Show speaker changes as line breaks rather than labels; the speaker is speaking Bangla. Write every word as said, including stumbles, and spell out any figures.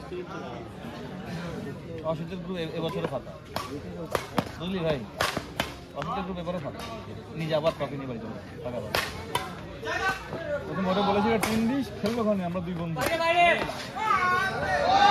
অসিতের গ্রুপ এবছরে ফাঁকা, বুঝলি ভাই? অসিতের গ্রুপ এবারে ফাঁকা, নিজে আবার ট্রফি নিয়ে বাড়ি চলে ফাঁকা ফাঁকা। প্রথম ওটা বলেছিল টিম দিস খেলবো ওখানে আমরা দুই বন্ধু।